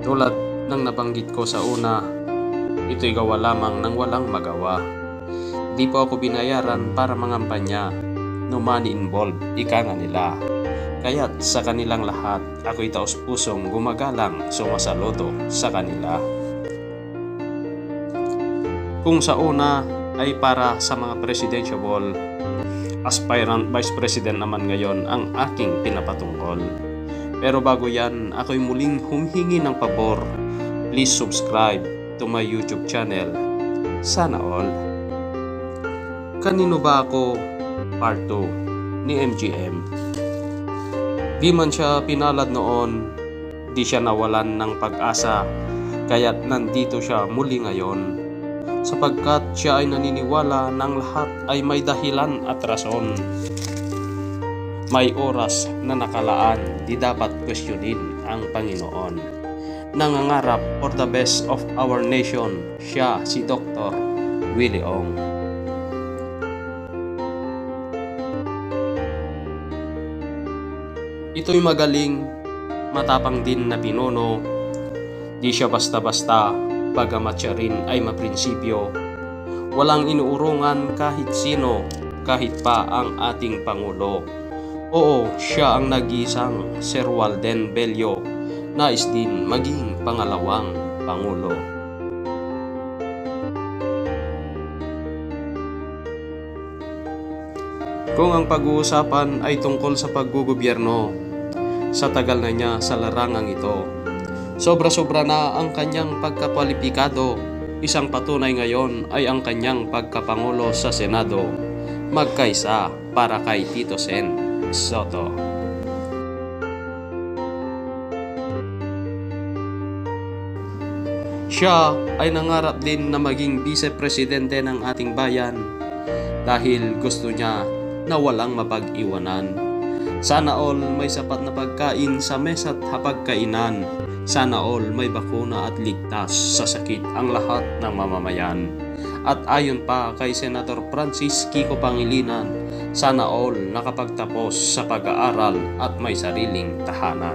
Tulad ng nabanggit ko sa una, ito'y gawa lamang ng walang magawa. Di po ako binayaran para mangampanya, no money involved, ika nga nila. Kaya't sa kanilang lahat, ako'y taos-pusong gumagalang sumasaludo sa kanila. Kung sa una ay para sa mga presidential, aspirant vice president naman ngayon ang aking pinapatungkol. Pero bago yan, ako'y muling humihingi ng pabor. Please subscribe to my YouTube channel. Sana all. Kanino ba ako? Part 2 ni MGM. Di man siya pinalad noon, di siya nawalan ng pag-asa, kaya't nandito siya muli ngayon. Sapagkat siya ay naniniwala ng lahat ay may dahilan at rason. May oras na nakalaan, di dapat questionin ang Panginoon. Nangangarap for the best of our nation, siya si Dr. Willie Ong. Ito'y magaling, matapang din na pinuno. Di siya basta-basta, bagamat siya rin ay maprinsipyo. Walang inuurungan kahit sino, kahit pa ang ating Pangulo. Oo, siya ang nag-iisang Sir Walden Bello, nais din maging pangalawang Pangulo. Kung ang pag-uusapan ay tungkol sa paggugobyerno, sa tagal na niya sa larangang ito, sobra-sobra na ang kanyang pagkakwalipikado. Isang patunay ngayon ay ang kanyang pagkapangulo sa Senado, magkaisa para kay Tito Sen Soto. Siya ay nangarap din na maging vice-presidente ng ating bayan dahil gusto niya na walang mapag-iwanan. Sana all may sapat na pagkain sa mesa't hapagkainan. Sana all may bakuna at ligtas sa sakit ang lahat ng mamamayan. At ayon pa kay Senator Francis Kiko Pangilinan, sana all nakapagtapos sa pag-aaral at may sariling tahanan.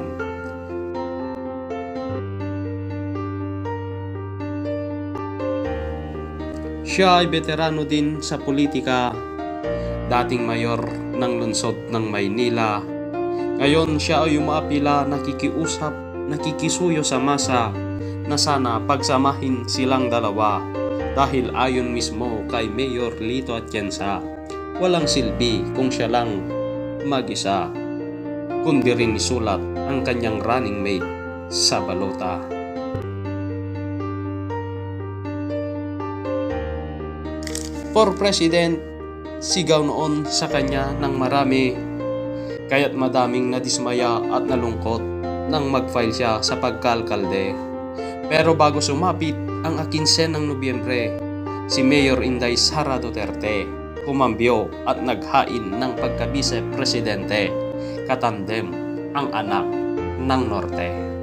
Siya ay veterano din sa politika, dating mayor ng lungsod ng Maynila. Ngayon siya ay umaapila, nakikiusap, nakikisuyo sa masa na sana pagsamahin silang dalawa dahil ayon mismo kay Mayor Lito Atienza, walang silbi kung siya lang mag-isa, kundi rin isulat ang kanyang running mate sa balota. For President, sigaw noon sa kanya ng marami, kaya't madaming nadismaya at nalungkot nang mag-file siya sa pagkalkalde. Pero bago sumapit ang 15 ng Nobyembre, si Mayor Inday Sara Duterte kumambyo at naghain ng pagka-vice presidente, katandem ang anak ng Norte.